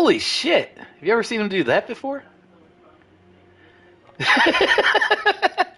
Holy shit! Have you ever seen him do that before?